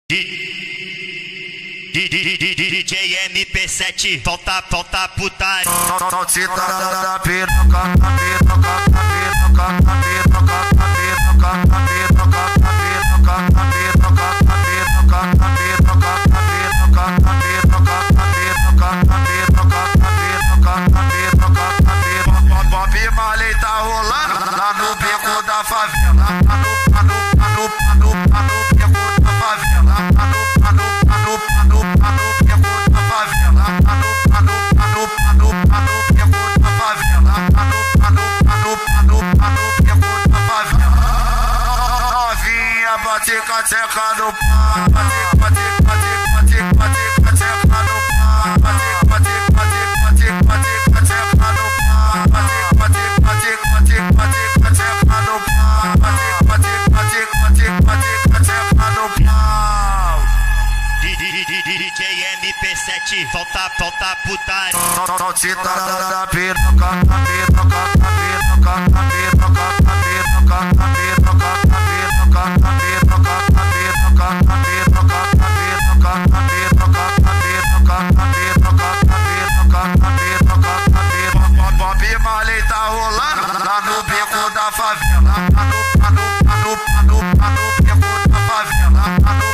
DJ MP7, falta putaria. Salsita na piroca, na piroca, na piroca, na piroca, na piroca, na piroca, na piroca, na piroca, na piroca, na piroca, na piroca, na piroca, na piroca, na piroca, na piroca, na piroca, na piroca. Bob Marley tá rolando lá no beco da favela, lá no beco da favela, lá no bate cateca no pau, bate cateca no pau, bate cateca no pau, bate cateca no pau. DJ MP7, falta putaria. Salsita na piroca, na piroca, na piroca, na piroca, na piroca, na piroca, na piroca, na piroca, na piroca, na piroca, na piroca, na piroca, na piroca, na piroca, na piroca, na piroca, na piroca. Bob Marley tá rolando lá no beco da favela, lá no beco da favela, lá no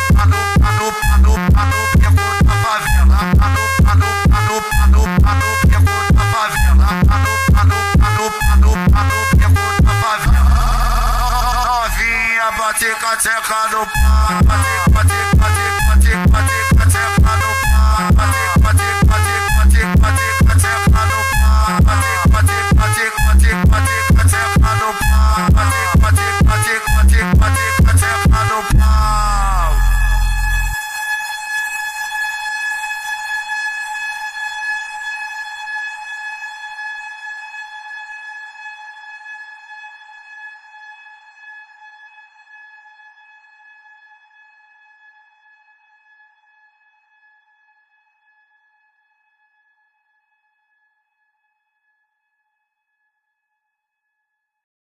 beco da favela, lá no bate cateca no pau,